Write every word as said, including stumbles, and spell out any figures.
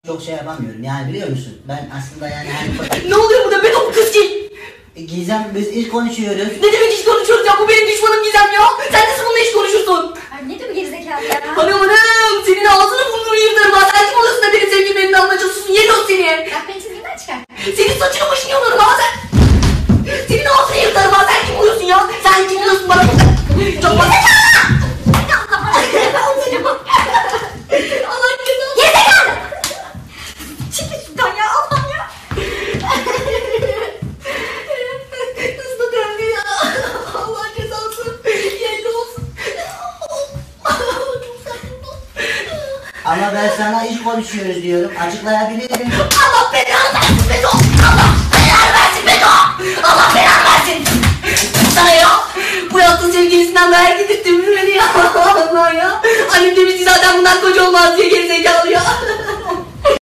çok şey yapamıyorum yani, biliyor musun? Ben aslında yani hani... Ne oluyor burada? Ben o kız ki. Gizem, biz iş konuşuyoruz. Ne demek iş konuşuyoruz ya? Bu benim düşmanım Gizem ya. Sen nasıl bununla iş konuşursun? Ay ne diyor bu gerizekalı ya? Hanım hanım, senin ağzını burnunu yırtarım ha. Sen kim olasın da benim sevgilimin elinden almaya çalışıyorsun? Yerim o seni. Bak beni çizgimden çıkar. Senin saçını başını yolarım ha sen. Senin ağzını yırtarım ha. Sen kim oluyorsun ya? Sen kim oluyorsun bana? Çok bak. Allah cezanı. Gerizekalı! Çık şuradan ya, Allah'ım ya. Hızlı döndü ya. Allah cezası. Yerli olsun. Ama ben sana iş konuşuyoruz diyorum. Açıklayabilirim. Allah belanı versin Bedo. Allah belanı versin Bedo. Allah belanı versin. Sana ya. Bu yaptığın sevgilisinden merak edip beni ya. Allah ya. Annem demişti zaten bundan koca olmaz diye, gerizekalı ya.